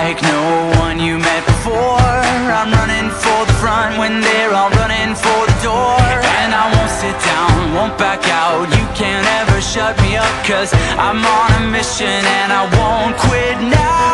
like no one you met before. I'm running for the front when they're all running for the door. And I won't sit down, won't back out, you can't ever shut me up, 'cause I'm on a mission and I won't quit now.